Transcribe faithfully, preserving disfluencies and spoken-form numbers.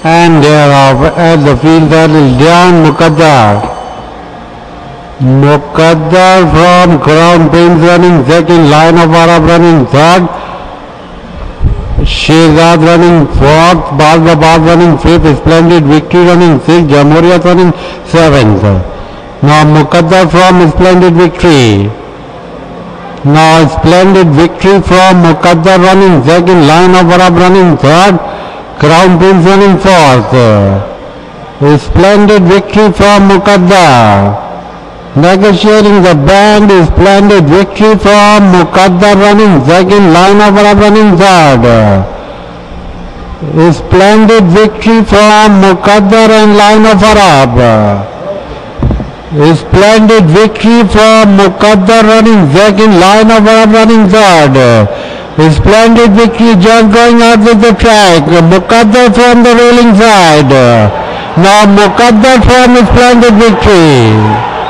And thereof at the field title Dhyan Muqaddar. Muqaddar from Crown Prince running second, Line of Arab running third, Shehzad running fourth, Bazabaz running fifth, Splendid Victory running sixth, Jamhuriyat running seventh. Now Muqaddar from Splendid Victory. Now Splendid Victory from Muqaddar running second, Line of Arab running third, Crown Prince running fourth. Splendid Victory from Muqaddar. Negotiating the band, Splendid Victory from Muqaddar running second, Line of Arab running third. Splendid Victory from Muqaddar and Line of Arab. Splendid Victory from Muqaddar running second, Line of Arab running third. Splendid Victory just going out with the track. Muqaddar from the ruling side. Now Muqaddar from Splendid Victory.